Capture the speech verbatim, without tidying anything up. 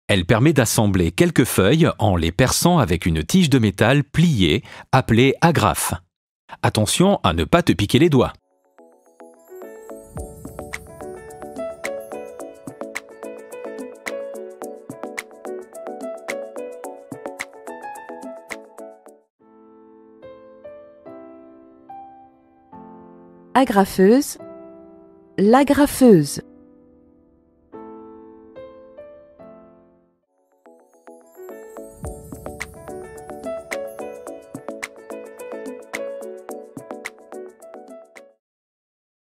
Elle permet d'assembler quelques feuilles en les perçant avec une tige de métal pliée appelée agrafe. Attention à ne pas te piquer les doigts. Agrafeuse, l'agrafeuse.